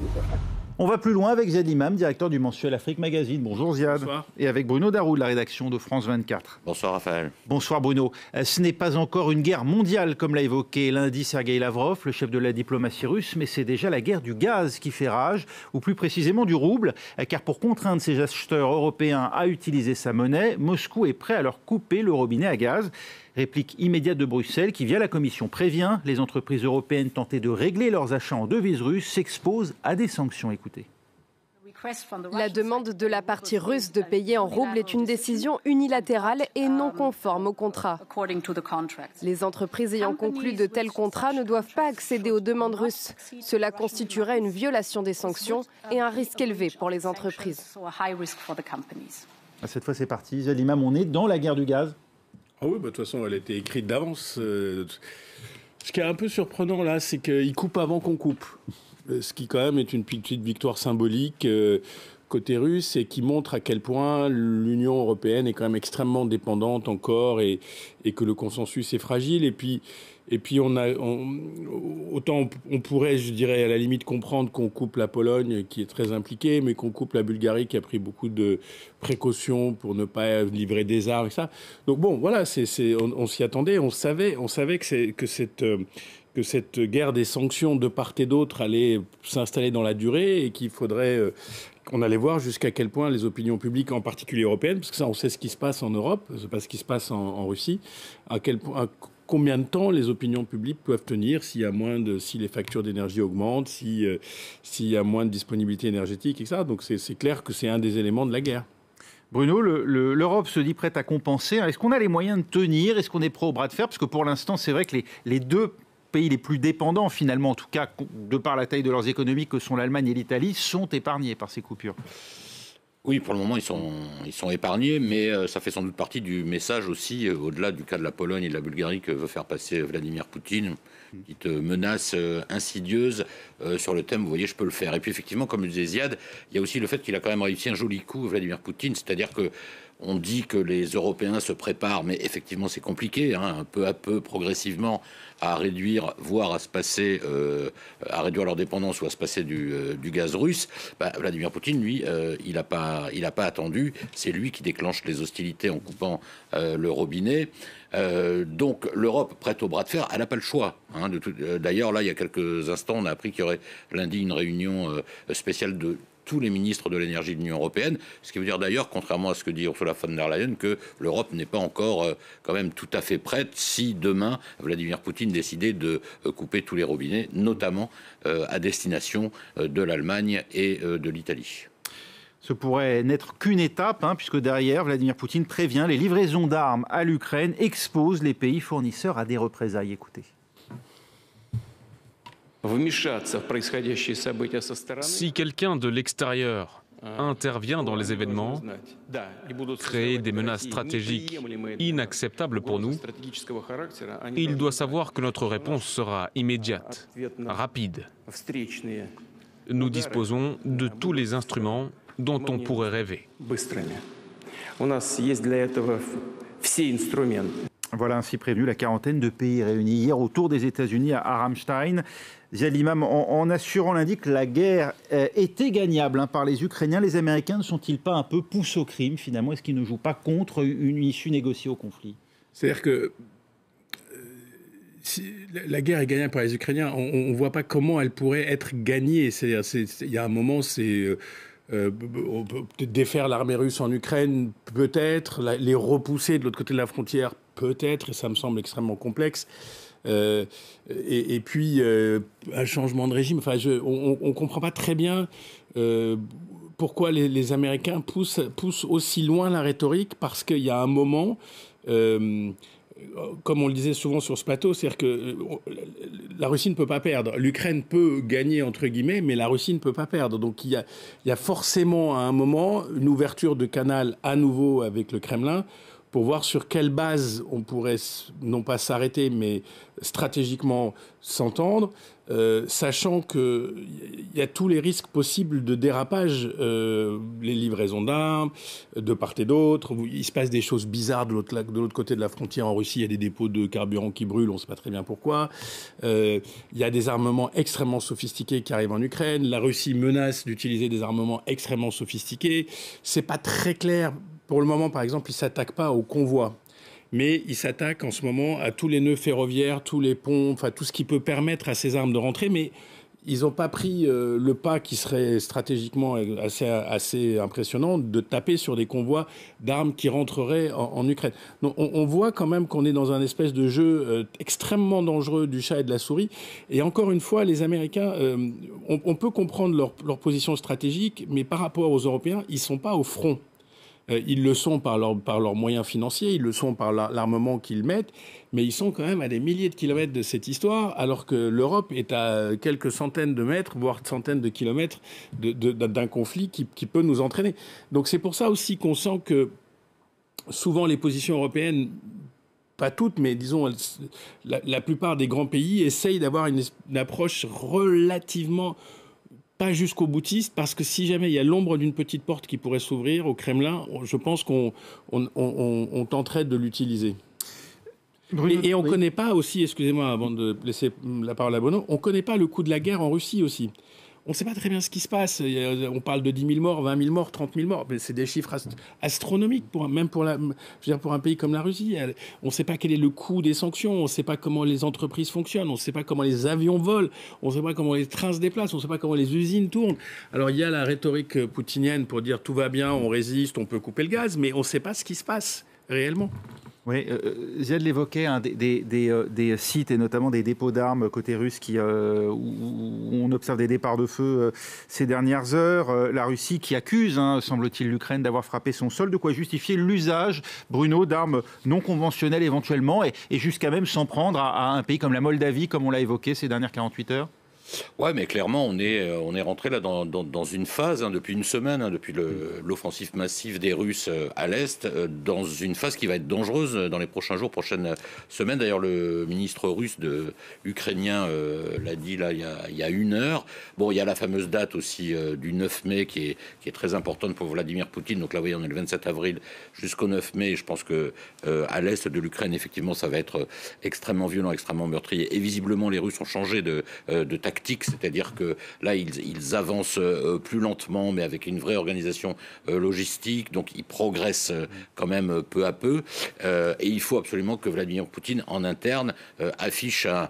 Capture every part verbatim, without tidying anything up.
On va plus loin avec Ziad Imam, directeur du mensuel Afrique Magazine. Bonjour Ziad. Bonsoir. Et avec Bruno Darou de la rédaction de France vingt-quatre. Bonsoir Raphaël. Bonsoir Bruno. Ce n'est pas encore une guerre mondiale comme l'a évoqué lundi Sergueï Lavrov, le chef de la diplomatie russe, mais c'est déjà la guerre du gaz qui fait rage, ou plus précisément du rouble, car pour contraindre ses acheteurs européens à utiliser sa monnaie, Moscou est prêt à leur couper le robinet à gaz. Réplique immédiate de Bruxelles qui, via la Commission, prévient les entreprises européennes tentées de régler leurs achats en devises russes s'exposent à des sanctions. Écoutez. La demande de la partie russe de payer en roubles est une décision unilatérale et non conforme au contrat. Les entreprises ayant conclu de tels contrats ne doivent pas accéder aux demandes russes. Cela constituerait une violation des sanctions et un risque élevé pour les entreprises. Cette fois, c'est parti. Ziad Imam, on est dans la guerre du gaz. Ah oui, bah, de toute façon, elle a été écrite d'avance. Euh, ce qui est un peu surprenant, là, c'est qu'ils coupent avant qu'on coupe. Ce qui, quand même, est une petite victoire symbolique euh, côté russe et qui montre à quel point l'Union européenne est quand même extrêmement dépendante encore et, et que le consensus est fragile. Et puis, et puis on a, on, autant on, on pourrait, je dirais, à la limite comprendre qu'on coupe la Pologne, qui est très impliquée, mais qu'on coupe la Bulgarie, qui a pris beaucoup de précautions pour ne pas livrer des armes et ça. Donc bon, voilà, c'est, c'est, on, on s'y attendait, on savait, on savait que, c'est, que cette... Euh, que cette guerre des sanctions de part et d'autre allait s'installer dans la durée et qu'il faudrait euh, qu'on allait voir jusqu'à quel point les opinions publiques, en particulier européennes, parce que ça, on sait ce qui se passe en Europe, c'est pas ce qui se passe en, en Russie, à quel point, à combien de temps les opinions publiques peuvent tenir s'il y a moins de, si les factures d'énergie augmentent, si, euh, s'il y a moins de disponibilité énergétique, et cetera. Donc c'est, c'est clair que c'est un des éléments de la guerre. Bruno, le, le, l'Europe se dit prête à compenser. Est-ce qu'on a les moyens de tenir? Est-ce qu'on est prêt au bras de fer? Parce que pour l'instant, c'est vrai que les, les deux pays les plus dépendants, finalement, en tout cas, de par la taille de leurs économies, que sont l'Allemagne et l'Italie, sont épargnés par ces coupures. Oui, pour le moment, ils sont, ils sont épargnés, mais euh, ça fait sans doute partie du message aussi, euh, au-delà du cas de la Pologne et de la Bulgarie, que veut faire passer Vladimir Poutine, une petite menace euh, insidieuse euh, sur le thème, vous voyez, je peux le faire. Et puis, effectivement, comme le disait Ziad, il y a aussi le fait qu'il a quand même réussi un joli coup, Vladimir Poutine, c'est-à-dire que on dit que les Européens se préparent, mais effectivement c'est compliqué, hein, peu à peu, progressivement, à réduire, voire à se passer, euh, à réduire leur dépendance ou à se passer du, euh, du gaz russe. Bah, Vladimir Poutine, lui, euh, il n'a pas, il n'a pas attendu. C'est lui qui déclenche les hostilités en coupant euh, le robinet. Euh, donc l'Europe prête au bras de fer, elle n'a pas le choix. Hein, de tout, euh, d'ailleurs, là, il y a quelques instants, on a appris qu'il y aurait lundi une réunion euh, spéciale de tous les ministres de l'énergie de l'Union européenne, ce qui veut dire d'ailleurs, contrairement à ce que dit Ursula von der Leyen, que l'Europe n'est pas encore euh, quand même tout à fait prête si demain Vladimir Poutine décidait de euh, couper tous les robinets, notamment euh, à destination euh, de l'Allemagne et euh, de l'Italie. Ce pourrait n'être qu'une étape, hein, puisque derrière, Vladimir Poutine prévient, les livraisons d'armes à l'Ukraine exposent les pays fournisseurs à des représailles. Écoutez. Si quelqu'un de l'extérieur intervient dans les événements, créer des menaces stratégiques inacceptables pour nous, il doit savoir que notre réponse sera immédiate, rapide. Nous disposons de tous les instruments dont on pourrait rêver. Voilà ainsi prévenu la quarantaine de pays réunis hier autour des États-Unis à Ramstein. Ziad Imam, en, en assurant lundi que la guerre euh, était gagnable hein, par les Ukrainiens, les Américains ne sont-ils pas un peu poussés au crime finalement? Est-ce qu'ils ne jouent pas contre une issue négociée au conflit? C'est-à-dire que euh, si la guerre est gagnable par les Ukrainiens, on ne voit pas comment elle pourrait être gagnée. C'est-à-dire, c'est, c'est, il y a un moment, c'est... Euh, Euh, on peut peut-être défaire l'armée russe en Ukraine, peut-être, la, les repousser de l'autre côté de la frontière, peut-être, et ça me semble extrêmement complexe. Euh, et, et puis, euh, un changement de régime. Enfin, je, on ne comprend pas très bien euh, pourquoi les, les Américains poussent, poussent aussi loin la rhétorique, parce qu'il y a un moment... Euh, comme on le disait souvent sur ce plateau, c'est-à-dire que la Russie ne peut pas perdre. L'Ukraine peut gagner, entre guillemets, mais la Russie ne peut pas perdre. Donc il y a, il y a forcément à un moment une ouverture de canal à nouveau avec le Kremlin pour voir sur quelle base on pourrait, non pas s'arrêter, mais stratégiquement s'entendre, euh, sachant qu'il y a tous les risques possibles de dérapage, euh, les livraisons d'armes, de part et d'autre. Il se passe des choses bizarres de l'autre, de l'autre côté de la frontière. En Russie, il y a des dépôts de carburant qui brûlent, on ne sait pas très bien pourquoi. Euh, il y a des armements extrêmement sophistiqués qui arrivent en Ukraine. La Russie menace d'utiliser des armements extrêmement sophistiqués. C'est pas très clair. Pour le moment, par exemple, ils ne s'attaquent pas aux convois. Mais ils s'attaquent en ce moment à tous les nœuds ferroviaires, tous les ponts, enfin tout ce qui peut permettre à ces armes de rentrer. Mais ils n'ont pas pris euh, le pas qui serait stratégiquement assez, assez impressionnant de taper sur des convois d'armes qui rentreraient en, en Ukraine. Donc on, on voit quand même qu'on est dans un espèce de jeu euh, extrêmement dangereux du chat et de la souris. Et encore une fois, les Américains, euh, on, on peut comprendre leur, leur position stratégique, mais par rapport aux Européens, ils ne sont pas au front. Euh, ils le sont par, leur, par leurs moyens financiers, ils le sont par l'armement qu'ils mettent, mais ils sont quand même à des milliers de kilomètres de cette histoire, alors que l'Europe est à quelques centaines de mètres, voire centaines de kilomètres de, de, d'un conflit qui, qui peut nous entraîner. Donc c'est pour ça aussi qu'on sent que souvent les positions européennes, pas toutes, mais disons la, la plupart des grands pays essayent d'avoir une, une approche relativement pas jusqu'au boutiste, parce que si jamais il y a l'ombre d'une petite porte qui pourrait s'ouvrir au Kremlin, je pense qu'on on, on, on tenterait de l'utiliser. Et, et on ne oui. connaît pas aussi, excusez-moi avant de laisser la parole à Bruno, on ne connaît pas le coût de la guerre en Russie aussi. On ne sait pas très bien ce qui se passe. On parle de dix mille morts, vingt mille morts, trente mille morts. Mais c'est des chiffres ast- astronomiques, pour, même pour, la, je veux dire pour un pays comme la Russie. On ne sait pas quel est le coût des sanctions. On ne sait pas comment les entreprises fonctionnent. On ne sait pas comment les avions volent. On ne sait pas comment les trains se déplacent. On ne sait pas comment les usines tournent. Alors il y a la rhétorique poutinienne pour dire tout va bien, on résiste, on peut couper le gaz. Mais on ne sait pas ce qui se passe réellement. Oui, euh, Ziad l'évoquait, hein, des, des, des, euh, des sites et notamment des dépôts d'armes côté russe qui, euh, où on observe des départs de feu euh, ces dernières heures. Euh, la Russie qui accuse, hein, semble-t-il, l'Ukraine d'avoir frappé son sol, de quoi justifier l'usage, Bruno, d'armes non conventionnelles éventuellement, et, et jusqu'à même s'en prendre à, à un pays comme la Moldavie, comme on l'a évoqué ces dernières quarante-huit heures. Ouais, mais clairement, on est, on est rentré là dans, dans, dans une phase, hein, depuis une semaine, hein, depuis le, l'offensive massive des Russes à l'Est, euh, dans une phase qui va être dangereuse dans les prochains jours, prochaines semaines. D'ailleurs, le ministre russe de, ukrainien euh, l'a dit là il y, a, il y a une heure. Bon, il y a la fameuse date aussi euh, du neuf mai qui est, qui est très importante pour Vladimir Poutine. Donc là, vous voyez, on est le vingt-sept avril jusqu'au neuf mai. Je pense que euh, à l'Est de l'Ukraine, effectivement, ça va être extrêmement violent, extrêmement meurtrier. Et visiblement, les Russes ont changé de, euh, de tactique. C'est-à-dire que là, ils, ils avancent euh, plus lentement, mais avec une vraie organisation euh, logistique. Donc, ils progressent euh, quand même euh, peu à peu. Euh, et il faut absolument que Vladimir Poutine, en interne, euh, affiche un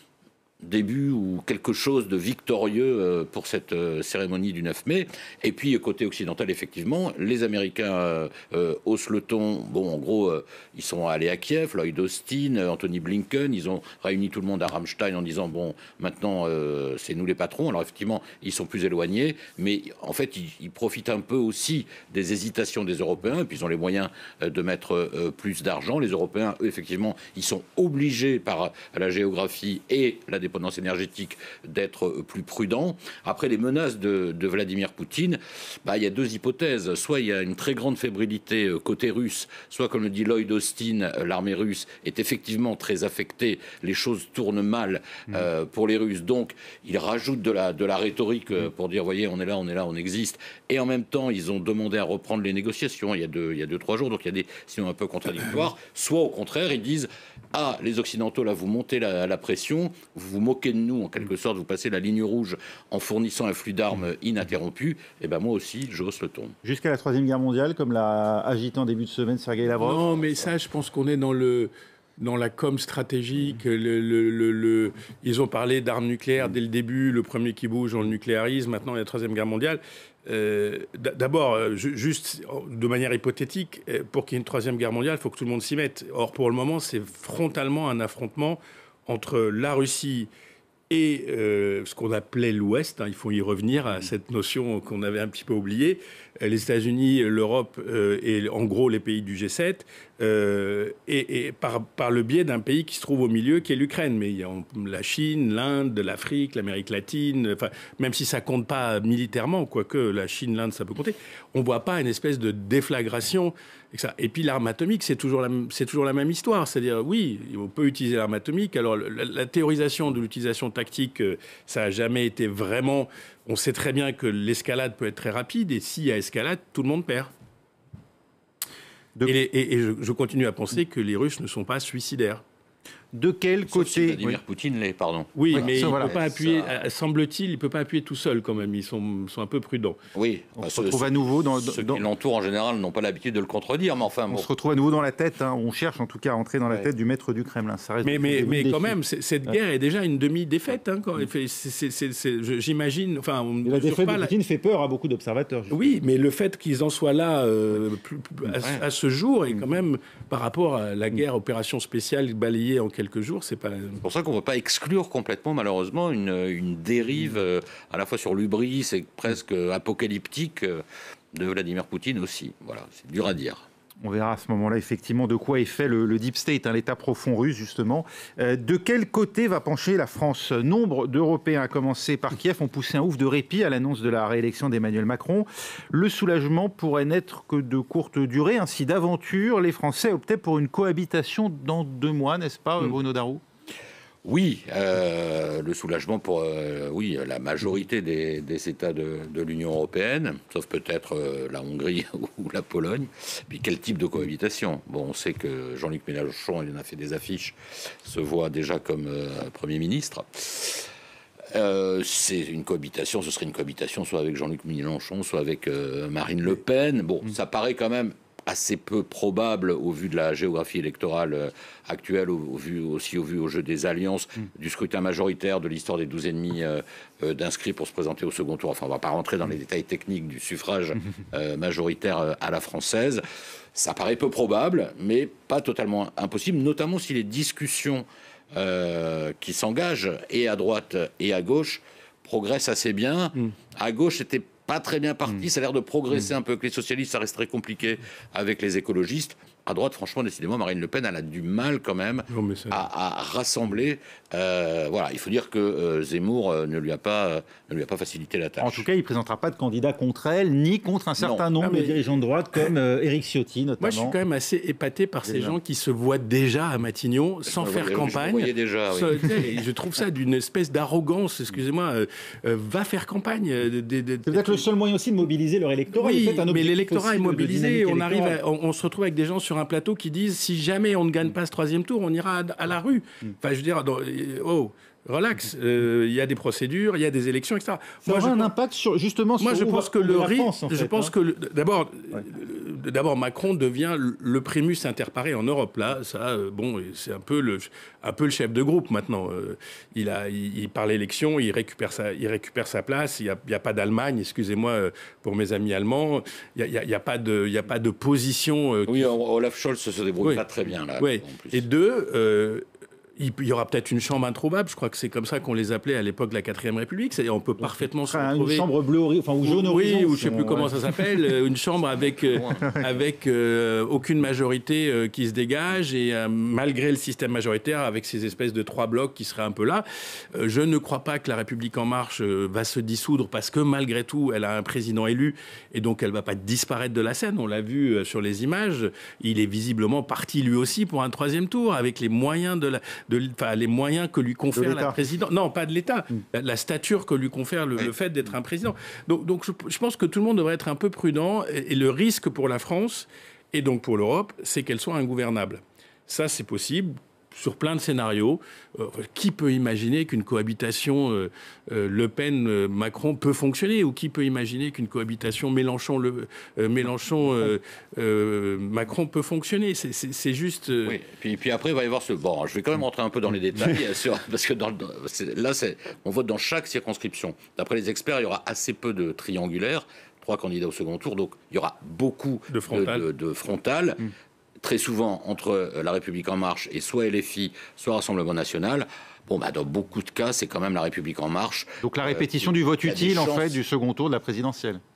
début ou quelque chose de victorieux pour cette cérémonie du neuf mai. Et puis, côté occidental, effectivement, les Américains euh, euh, haussent le ton. Bon, en gros, euh, ils sont allés à Kiev, Lloyd Austin, Anthony Blinken, ils ont réuni tout le monde à Ramstein en disant, bon, maintenant, euh, c'est nous les patrons. Alors, effectivement, ils sont plus éloignés, mais en fait, ils, ils profitent un peu aussi des hésitations des Européens, et puis ils ont les moyens de mettre euh, plus d'argent. Les Européens, eux, effectivement, ils sont obligés par la géographie et la dépendance énergétique d'être plus prudent. Après les menaces de, de Vladimir Poutine, bah, il y a deux hypothèses. Soit il y a une très grande fébrilité côté russe, soit, comme le dit Lloyd Austin, l'armée russe est effectivement très affectée. Les choses tournent mal euh, pour les Russes. Donc, ils rajoutent de la, de la rhétorique euh, pour dire, voyez, on est là, on est là, on existe. Et en même temps, ils ont demandé à reprendre les négociations il y a deux, il y a deux trois jours. Donc, il y a des signaux un peu contradictoires. Soit, au contraire, ils disent, ah, les Occidentaux, là, vous montez la, la pression, vous vous moquez de nous, en quelque sorte, vous passez la ligne rouge en fournissant un flux d'armes ininterrompu, et ben moi aussi, je hausse le ton. Jusqu'à la Troisième Guerre mondiale, comme l'a agité en début de semaine Sergueï Lavrov. Non, mais ça, je pense qu'on est dans le... dans la com stratégique, le, le, le, le... ils ont parlé d'armes nucléaires dès le début, le premier qui bouge dans le nucléarisme, maintenant il y a la Troisième Guerre mondiale. Euh, D'abord, juste de manière hypothétique, pour qu'il y ait une Troisième Guerre mondiale, il faut que tout le monde s'y mette. Or, pour le moment, c'est frontalement un affrontement entre la Russie et euh, ce qu'on appelait l'Ouest, hein, il faut y revenir à cette notion qu'on avait un petit peu oubliée, les États-Unis, l'Europe euh, et en gros les pays du G sept, euh, et, et par, par le biais d'un pays qui se trouve au milieu, qui est l'Ukraine. Mais il y a la Chine, l'Inde, l'Afrique, l'Amérique latine, enfin, même si ça compte pas militairement, quoique la Chine, l'Inde, ça peut compter, on voit pas une espèce de déflagration Et, ça. Et puis l'arme atomique, c'est toujours, la, c'est toujours la même histoire. C'est-à-dire, oui, on peut utiliser l'arme atomique. Alors la, la théorisation de l'utilisation tactique, ça n'a jamais été vraiment... On sait très bien que l'escalade peut être très rapide, et s'il y a escalade, tout le monde perd. De... Et, et, et je, je continue à penser que les Russes ne sont pas suicidaires. De quel Sauf côté si Vladimir oui. Poutine l'est, pardon. Oui, voilà. mais ça, il voilà. ne peut pas appuyer, ça... semble-t-il, il ne peut pas appuyer tout seul quand même. Ils sont, sont un peu prudents. Oui. On bah, se retrouve à nouveau dans... Ceux dans... qui l'entourent en général n'ont pas l'habitude de le contredire, mais enfin... On bon. se retrouve à nouveau dans la tête, hein. On cherche en tout cas à entrer dans la ouais. tête du maître du Kremlin. Ça reste mais mais, mais quand même, c'est, cette ouais. guerre est déjà une demi-défaite. Hein, quand c'est, c'est, c'est, c'est, j'imagine... Enfin, on la défaite pas de Poutine la... fait peur à beaucoup d'observateurs. Justement. Oui, mais le fait qu'ils en soient là euh, plus, plus, à, ouais. à ce jour, et quand même, par rapport à la guerre, opération spéciale balayée en quelques jours, c'est pas... C'est pour ça qu'on ne peut pas exclure complètement, malheureusement, une, une dérive euh, à la fois sur l'hubris et presque apocalyptique euh, de Vladimir Poutine aussi. Voilà, c'est dur à dire. On verra à ce moment-là, effectivement, de quoi est fait le, le Deep State, hein, l'État profond russe, justement. Euh, de quel côté va pencher la France ? Nombre d'Européens, à commencer par Kiev, ont poussé un ouf de répit à l'annonce de la réélection d'Emmanuel Macron. Le soulagement pourrait n'être que de courte durée. Ainsi, d'aventure, les Français optaient pour une cohabitation dans deux mois, n'est-ce pas, Bruno Darroux ? Oui, euh, le soulagement pour euh, oui, la majorité des, des États de, de l'Union européenne, sauf peut-être euh, la Hongrie ou la Pologne. Puis quel type de cohabitation ? Bon, on sait que Jean-Luc Mélenchon, il en a fait des affiches, se voit déjà comme euh, Premier ministre. Euh, c'est une cohabitation, ce serait une cohabitation soit avec Jean-Luc Mélenchon, soit avec euh, Marine Le Pen. Bon, ça paraît quand même assez peu probable au vu de la géographie électorale actuelle, au, au vu, aussi au vu au jeu des alliances, mm. du scrutin majoritaire, de l'histoire des douze et demi euh, euh, d'inscrits pour se présenter au second tour. Enfin, on ne va pas rentrer dans les détails techniques du suffrage euh, majoritaire à la française. Ça paraît peu probable, mais pas totalement impossible, notamment si les discussions euh, qui s'engagent, et à droite et à gauche, progressent assez bien. Mm. À gauche, c'était pas très bien parti, mmh. ça a l'air de progresser mmh. un peu avec les socialistes, ça reste très compliqué avec les écologistes. À droite, franchement, décidément, Marine Le Pen, elle a du mal quand même à, à rassembler. Euh, voilà, il faut dire que euh, Zemmour euh, ne lui a pas, euh, ne lui a pas facilité la tâche. En tout cas, il ne présentera pas de candidat contre elle, ni contre un certain non. nombre ah, de dirigeants de droite, comme euh, Éric Ciotti, notamment. Moi, je suis quand même assez épaté par ces gens qui se voient déjà à Matignon, sans faire voyais, campagne. Je voyais déjà, oui. Je trouve ça d'une espèce d'arrogance. Excusez-moi, euh, euh, va faire campagne. Euh, de, de, de, C'est peut-être le seul moyen aussi de mobiliser leur électorat. Oui, un mais l'électorat est mobilisé. On, arrive à, on, on se retrouve avec des gens sur un plateau qui disent si jamais on ne gagne pas ce troisième tour, on ira à, à la rue. Enfin, je veux dire, dans, oh, relax. Il euh, y a des procédures, il y a des élections, et cetera. Ça aura un impact sur, justement sur moi, je pense que le risque. En fait, je pense hein. que d'abord, ouais. d'abord, Macron devient le primus inter pares en Europe. Là, ça, euh, bon, c'est un peu le, un peu le chef de groupe maintenant. Euh, il a, il, il par l'élection, il récupère sa, il récupère sa place. Il y a, il y a pas d'Allemagne. Excusez-moi euh, pour mes amis allemands. Il y a, il y a, il y a pas de, il y a pas de position. Euh, oui, Olaf Scholz se débrouille oui. pas très bien là. Oui. En plus. Et deux. Euh, il y aura peut-être une chambre introuvable, je crois que c'est comme ça qu'on les appelait à l'époque de la quatrième République, c'est-à-dire on peut Donc, parfaitement se retrouver... Une chambre bleue, enfin, ou jaune oui, horizon. ou je ne sais plus comment ouais. ça s'appelle, une chambre avec, euh, avec euh, aucune majorité euh, qui se dégage, et euh, malgré le système majoritaire, avec ces espèces de trois blocs qui seraient un peu là. Euh, je ne crois pas que la République En Marche euh, va se dissoudre, parce que malgré tout, elle a un président élu, et donc elle ne va pas disparaître de la scène. On l'a vu euh, sur les images, il est visiblement parti lui aussi pour un troisième tour, avec les moyens de la... De, enfin, les moyens que lui confère la présidence. Non, pas de l'État. Mm. La, la stature que lui confère le, oui. le fait d'être un président. Donc, donc je, je pense que tout le monde devrait être un peu prudent. Et, et le risque pour la France, et donc pour l'Europe, c'est qu'elle soit ingouvernable. Ça, c'est possible sur plein de scénarios. Euh, qui peut imaginer qu'une cohabitation euh, euh, Le Pen-Macron peut fonctionner, ou qui peut imaginer qu'une cohabitation Mélenchon-Macron euh, Mélenchon, euh, euh, Macron peut fonctionner? C'est, c'est, c'est juste... Euh... Oui, puis, puis après, il va y avoir ce... Bon, je vais quand même rentrer un peu dans les détails, sur... parce que dans, c'est, là, c'est... on vote dans chaque circonscription. D'après les experts, il y aura assez peu de triangulaires, trois candidats au second tour, donc il y aura beaucoup de frontal. De, de, de frontal. Mm. Très souvent entre La République En Marche et soit L F I, soit Rassemblement National. Bon, bah, dans beaucoup de cas, c'est quand même La République En Marche. Donc la répétition euh, du vote utile, en fait, du second tour de la présidentielle.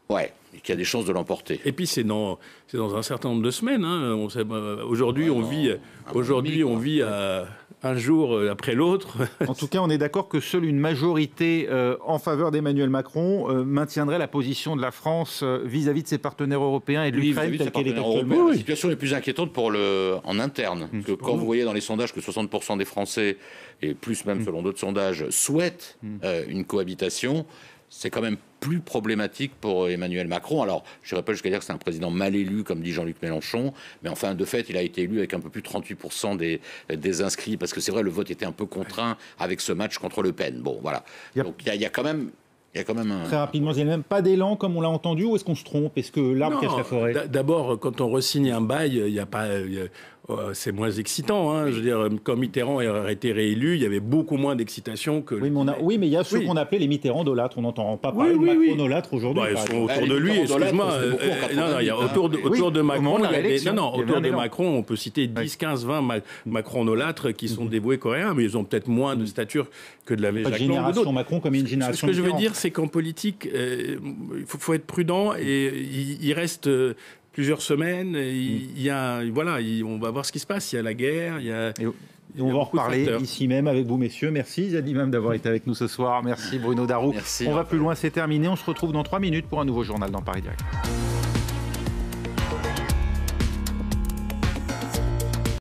Ouais, et qui a des chances de l'emporter. Et puis c'est dans, c'est dans un certain nombre de semaines. Hein. On sait, aujourd'hui, ouais, on vit, aujourd'hui, on vit à un jour après l'autre. En tout cas, on est d'accord que seule une majorité euh, en faveur d'Emmanuel Macron euh, maintiendrait la position de la France euh, vis-à-vis de ses partenaires européens et de l'Ukraine, oui, telle qu'elle est actuellement. Oui. La situation est plus inquiétante pour le, en interne. Mmh. Que quand vous voyez dans les sondages que soixante pour cent des Français, et plus même mmh. selon d'autres sondages, souhaitent mmh. euh, une cohabitation, c'est quand même plus problématique pour Emmanuel Macron. Alors, je ne dirais pas jusqu'à dire que c'est un président mal élu, comme dit Jean-Luc Mélenchon, mais enfin, de fait, il a été élu avec un peu plus de trente-huit pour cent des, des inscrits, parce que c'est vrai, le vote était un peu contraint avec ce match contre Le Pen. Bon, voilà. Yep. Donc, il y, y a quand même... Il y a quand même un... Très rapidement, il n'y a même pas d'élan comme on l'a entendu, ou est-ce qu'on se trompe? Est-ce que l'arbre cache la forêt? D'abord, quand on re-signe un bail, il n'y a pas... Y a... c'est moins excitant. Hein. Je veux dire, quand Mitterrand a été réélu, il y avait beaucoup moins d'excitation que... Oui, mais, on a... oui, mais il y a ceux oui. qu'on appelait les Mitterrandolâtres. On n'entend pas parler oui, oui, de Macronolâtres oui. aujourd'hui. Bah, ils sont autour de lui, excuse-moi. Euh, non, non, il y a autour de, autour de Macron, il y a des... non, non, autour de Macron, on peut citer dix, quinze, vingt Macronolâtres qui sont dévoués coréens, mais ils ont peut-être moins de stature que de la Jacques génération Macron comme une génération. Ce que je veux dire, c'est qu'en politique, il faut être prudent et il reste... plusieurs semaines, il y a, voilà, on va voir ce qui se passe. Il y a la guerre, il y a... Et on va en reparler ici même avec vous, messieurs. Merci, Ziad Imam, d'avoir été avec nous ce soir. Merci, Bruno Darroux. Merci, on va plus loin, c'est terminé. On se retrouve dans trois minutes pour un nouveau journal dans Paris Direct.